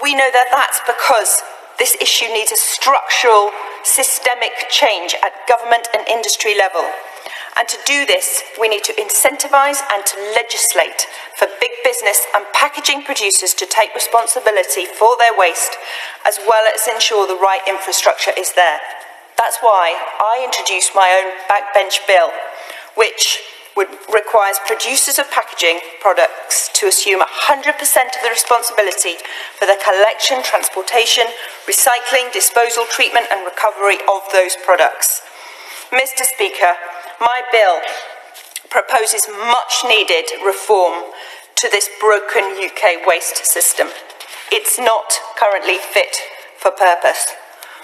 we know that that's because this issue needs a structural, systemic change at government and industry level. And to do this, we need to incentivise and to legislate for big business and packaging producers to take responsibility for their waste, as well as ensure the right infrastructure is there. That's why I introduced my own backbench bill, which requires producers of packaging products to assume 100% of the responsibility for the collection, transportation, recycling, disposal, treatment and recovery of those products. Mr. Speaker, my bill proposes much needed reform to this broken UK waste system. It's not currently fit for purpose.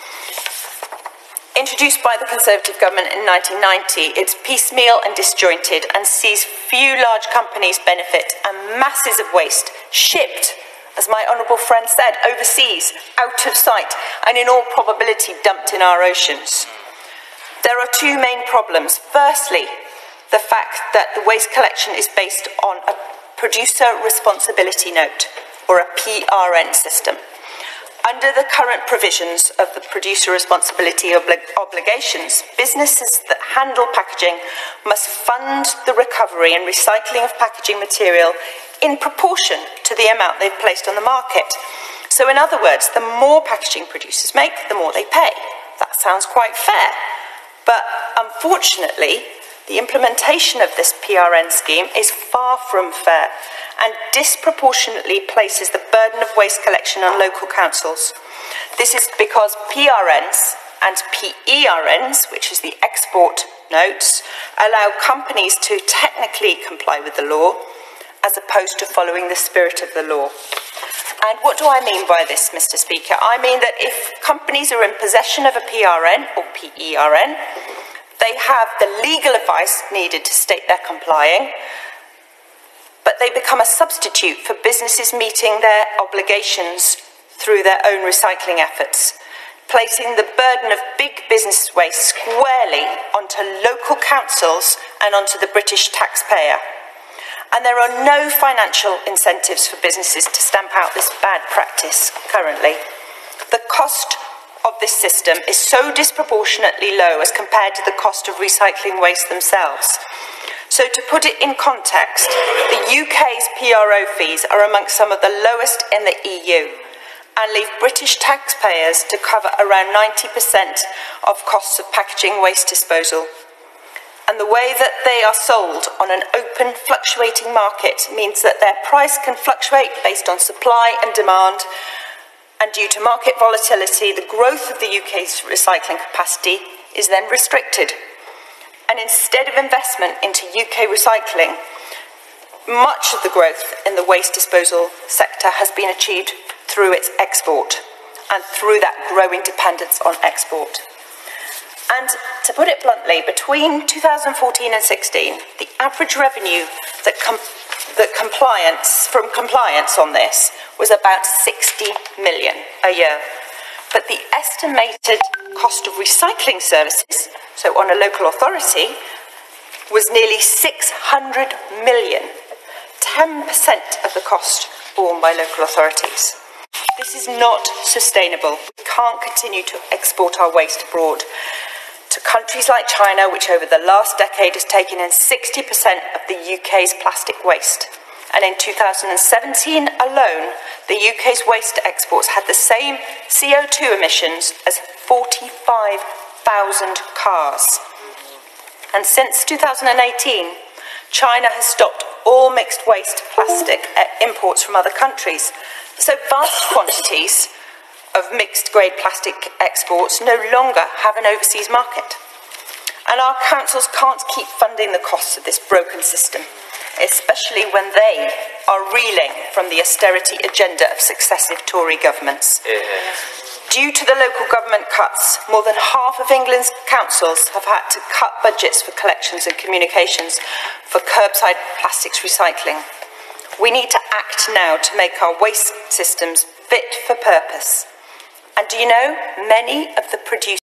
Introduced by the Conservative government in 1990, it's piecemeal and disjointed and sees few large companies benefit and masses of waste shipped, as my honourable friend said, overseas, out of sight and in all probability dumped in our oceans. There are two main problems. Firstly, the fact that the waste collection is based on a producer responsibility note, or a PRN system. Under the current provisions of the producer responsibility obligations, businesses that handle packaging must fund the recovery and recycling of packaging material in proportion to the amount they've placed on the market. So in other words, the more packaging producers make, the more they pay. That sounds quite fair. But unfortunately, the implementation of this PRN scheme is far from fair and disproportionately places the burden of waste collection on local councils. This is because PRNs and PERNs, which is the export notes, allow companies to technically comply with the law as opposed to following the spirit of the law. And what do I mean by this, Mr. Speaker? I mean that if companies are in possession of a PRN or PERN, they have the legal advice needed to state they're complying, but they become a substitute for businesses meeting their obligations through their own recycling efforts, placing the burden of big business waste squarely onto local councils and onto the British taxpayer. And there are no financial incentives for businesses to stamp out this bad practice currently. The cost of this system is so disproportionately low as compared to the cost of recycling waste themselves. So to put it in context, the UK's PRO fees are amongst some of the lowest in the EU and leave British taxpayers to cover around 90% of costs of packaging waste disposal. And the way that they are sold on an open, fluctuating market means that their price can fluctuate based on supply and demand, and due to market volatility, the growth of the UK's recycling capacity is then restricted. And instead of investment into UK recycling, much of the growth in the waste disposal sector has been achieved through its export and through that growing dependence on export. And to put it bluntly, between 2014 and 16, the average revenue from compliance on this was about 60 million a year. But the estimated cost of recycling services, so on a local authority, was nearly 600 million, 10% of the cost borne by local authorities. This is not sustainable. We can't continue to export our waste abroad to countries like China, which over the last decade has taken in 60% of the UK's plastic waste. And in 2017 alone, the UK's waste exports had the same CO2 emissions as 45,000 cars. And since 2018, China has stopped all mixed waste plastic imports from other countries. So vast quantities of mixed grade plastic exports no longer have an overseas market. And our councils can't keep funding the costs of this broken system, especially when they are reeling from the austerity agenda of successive Tory governments. Due to the local government cuts, more than half of England's councils have had to cut budgets for collections and communications for curbside plastics recycling. We need to act now to make our waste systems fit for purpose. And do you know, many of the producers